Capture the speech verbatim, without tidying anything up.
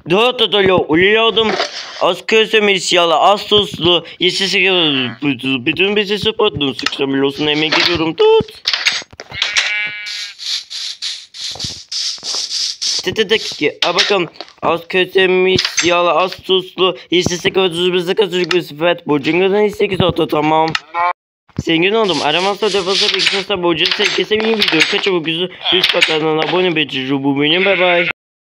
Dört adayla uyuyordum. Az közlemiş yalı, az tuzlu, yeşil sigara, bütün bizi sıfatlı, sıksa milosuna emek ediyorum, tut. Tetetek ki, a bakalım, az közlemiş yalı, az tuzlu, yeşil sigara, tuzlu, bizi sıksa sıfat, borcundan sekiz oto, tamam. Zengin oldum. Aramazsa defasa bilgisayarsa borcunu sevgisi bir video. Kaç çabuk yüzü üst bakanına abone bekliyorum. Bu benim, bye bye.